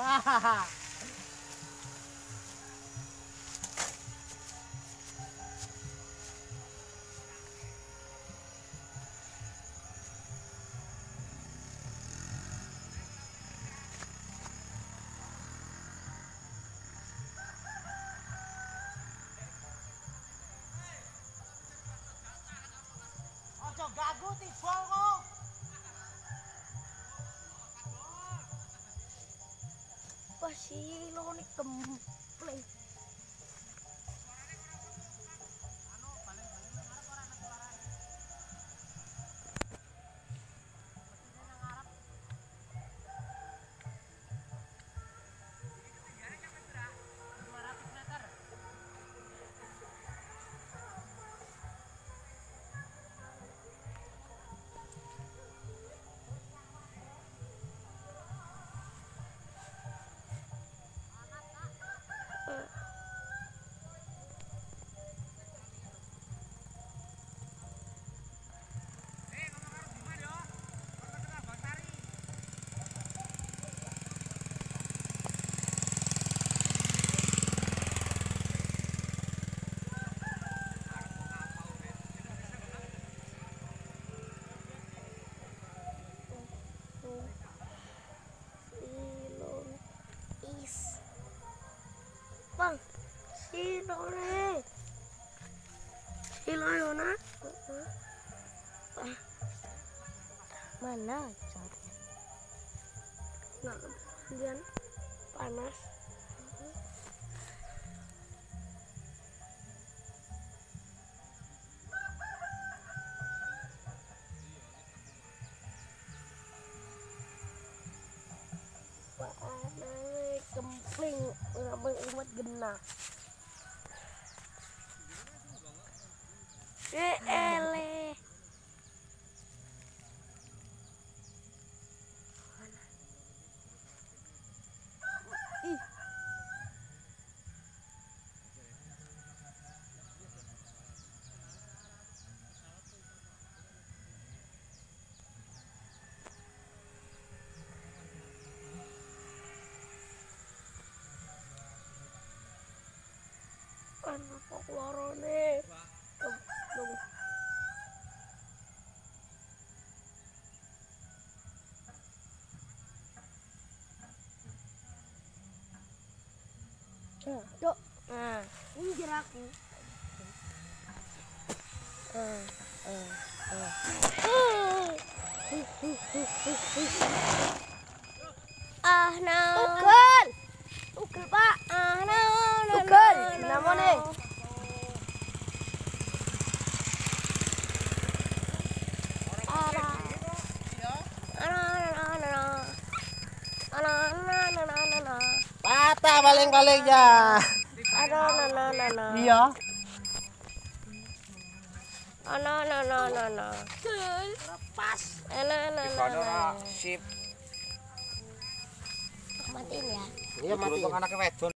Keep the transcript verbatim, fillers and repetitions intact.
Ojo ganggu tibol kok. Pasti lo nih kempleng. Bang, silo nih, silo Yona, mana caranya? Nggak kemudian panas. Kempling ngambil umat genah. Eh ele. Ih. Anak kok lorone kemplung. Nah, dok. Nah, ini jerakku. Eh, eh, eh. Ah, nah. Tugel. Tugel, Pak. Ah, nah. Tugel, namanya. Patah paling-paling ya. Aduh, no, no, no, no. Iya. Oh, no, no, no, no, no. Pas. Eh, no, no, no, no. Sip. Matiin ya. Iya, mati. Untuk anak wedon.